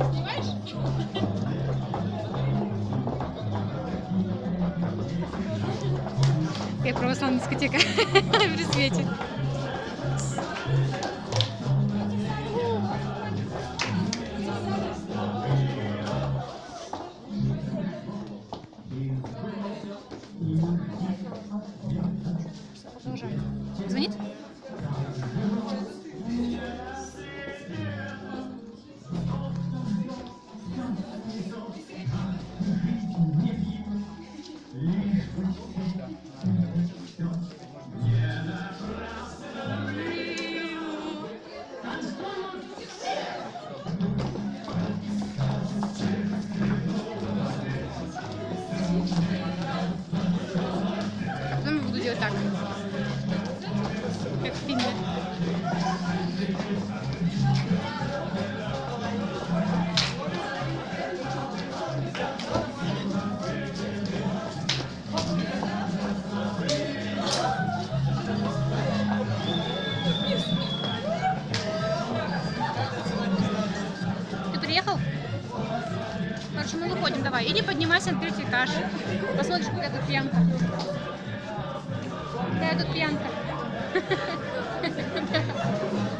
Как православная дискотека при свете. Продолжаем. Звонит? Потом я буду делать так, как в фильме. Ты приехал? Хорошо, мы выходим, давай. Иди поднимайся на третий этаж. Посмотришь, какая тут пьянка. Какая тут пьянка.